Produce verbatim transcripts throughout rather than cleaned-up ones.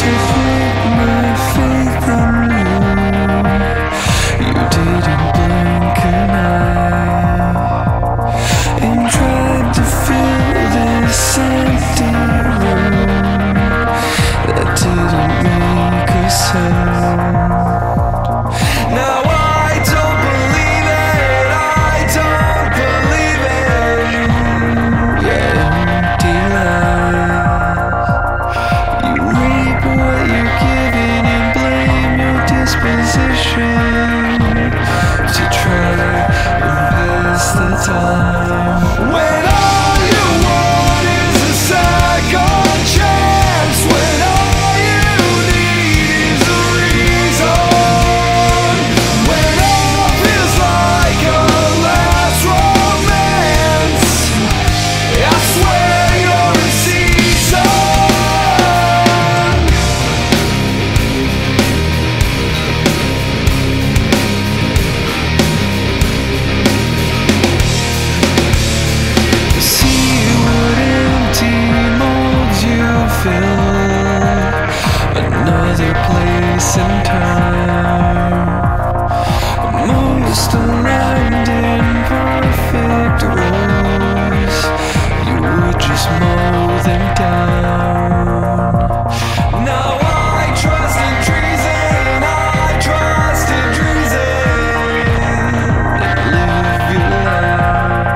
to put my faith in you. You didn't blink an eye and tried to fill this empty room that didn't make a sound. Now I don't believe it, I don't believe it. Yeah, empty lies. You reap what you're giving and blame your disposition to try and pass the time. When all you want is a second chance, when all you need is a reason, when all feels like a last romance, I swear you're a season. See what empty molds you fill, another place and time, most aligned in perfect rows. You would just mow them down. Now I trust in treason, I trust in treason, and live your life.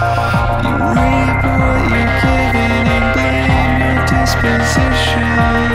You reap what you're giving and blame your disposition